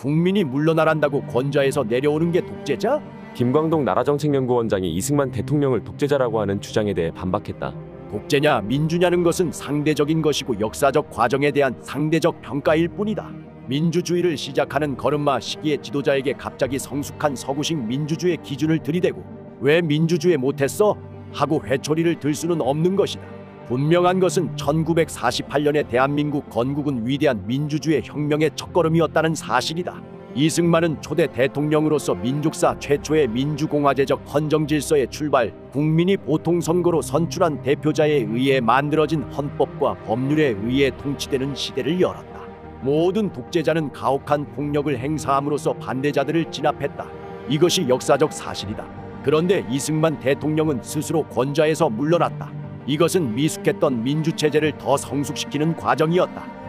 국민이 물러나란다고 권좌에서 내려오는 게 독재자? 김광동 나라정책연구원장이 이승만 대통령을 독재자라고 하는 주장에 대해 반박했다. 독재냐 민주냐는 것은 상대적인 것이고 역사적 과정에 대한 상대적 평가일 뿐이다. 민주주의를 시작하는 걸음마 시기의 지도자에게 갑자기 성숙한 서구식 민주주의 기준을 들이대고 왜 민주주의 못했어? 하고 회초리를 들 수는 없는 것이다. 분명한 것은 1948년에 대한민국 건국은 위대한 민주주의 혁명의 첫걸음이었다는 사실이다. 이승만은 초대 대통령으로서 민족사 최초의 민주공화제적 헌정질서의 출발, 국민이 보통선거로 선출한 대표자에 의해 만들어진 헌법과 법률에 의해 통치되는 시대를 열었다. 모든 독재자는 가혹한 폭력을 행사함으로써 반대자들을 진압했다. 이것이 역사적 사실이다. 그런데 이승만 대통령은 스스로 권좌에서 물러났다. 이것은 미숙했던 민주체제를 더 성숙시키는 과정이었다.